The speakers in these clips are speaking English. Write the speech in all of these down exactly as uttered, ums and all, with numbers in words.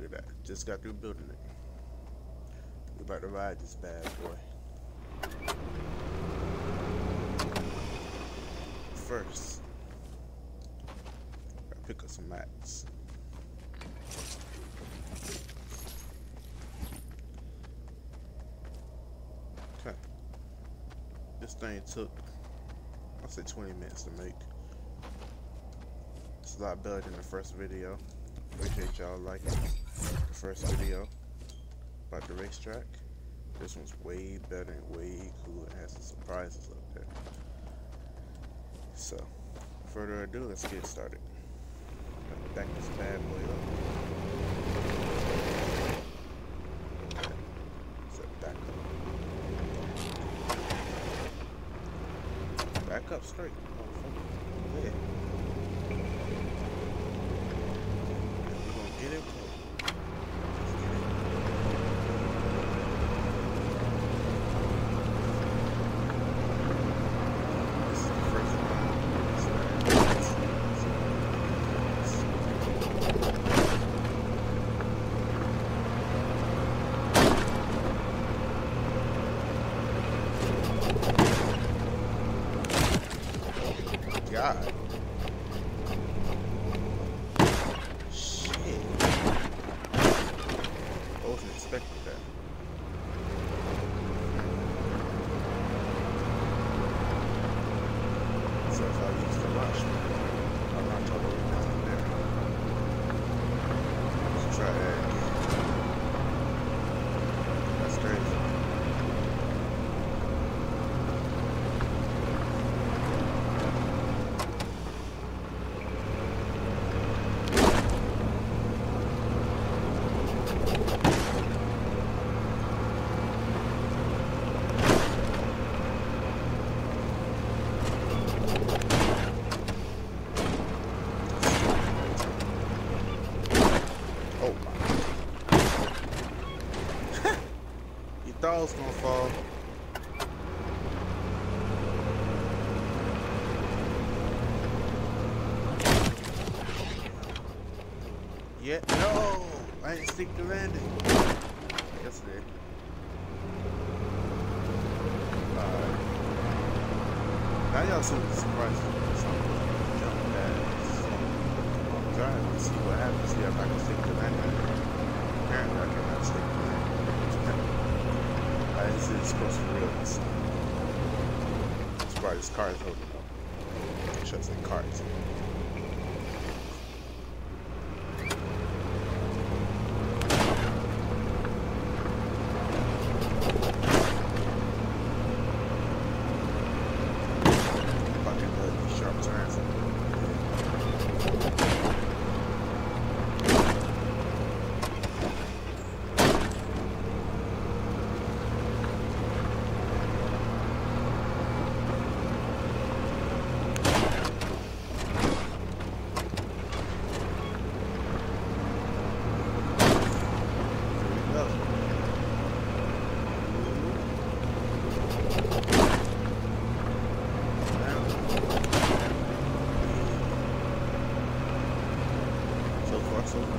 Look at that. Just got through building it. We're about to ride this bad boy. First, gotta pick up some mats. Okay. This thing took, I'll say twenty minutes to make. It's a lot better than the first video. Appreciate y'all liking the first video about the racetrack. This one's way better and way cooler. It has some surprises up there. So, without further ado, let's get started. Gotta back this bad boy up. Okay. So back up. Back up straight. Yeah. We're gonna get it. God. Shit. I wasn't expecting that. So if I use the rush, I'm not totally down there. Let's try that again. That's crazy. Thought I was gonna fall. Yeah, no! I didn't stick the landing. Yes, it did. Alright. Now y'all see the surprise. Jump pads. I'm trying to see what happens here if I can stick the landing. Apparently, I cannot stick the landing. This is supposed to be real. This part, this car is holding up. I should say cars. Fucking uh, these sharp turns. So good.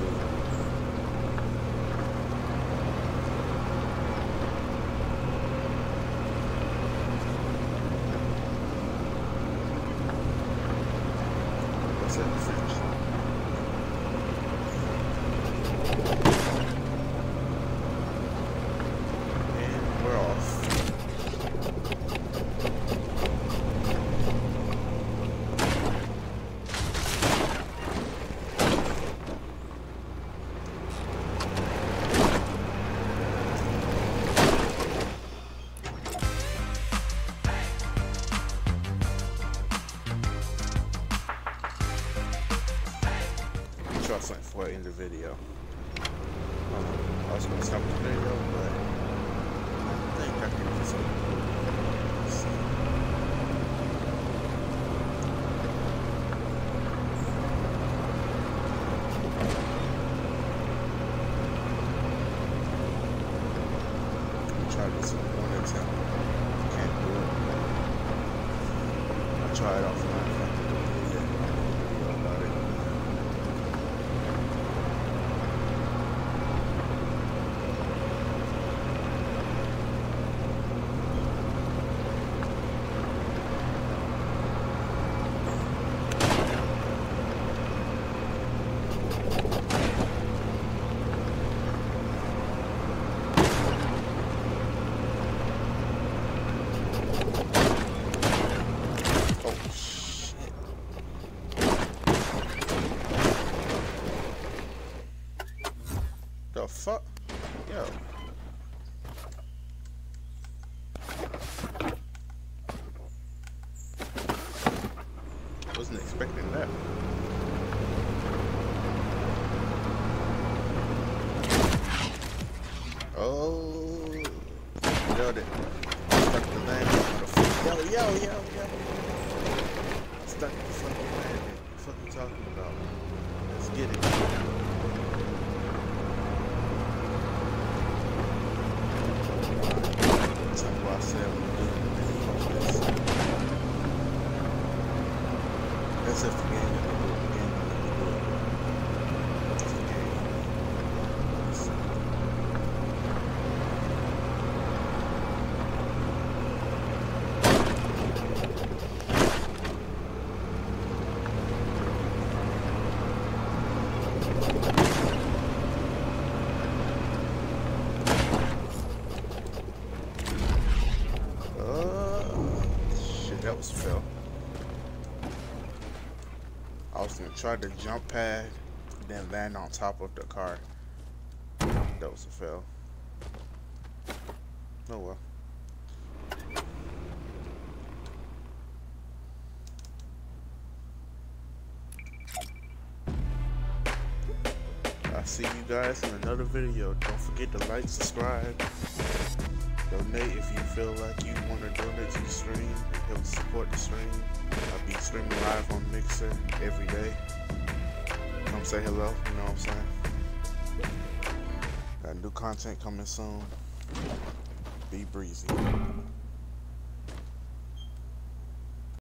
What's that finish? And we're off. Try something for it in the video. Um, I was going to stop the video, but I think I can do something. Let's see. Try this one attempt. Can't do it. I'll try it offline if I can do it. Yeah. About it. The fuck? Yo. Wasn't expecting that. Oh, nailed it. Stuck the landing. Yo, yo, yo, yo. Stuck the fucking landing. What the fuck you talking about? Let's get it. That's what I said I'm gonna do. That's if the game gonna do it. The game gonna do it. That's the game. That was fail. I was gonna try to jump pad, then land on top of the car. That was a fail. Oh well. I'll see you guys in another video. Don't forget to like, subscribe, donate if you feel like you want to donate to the stream. Help support the stream. I'll be streaming live on Mixer every day. Come say hello, you know what I'm saying? Got new content coming soon. Be breezy.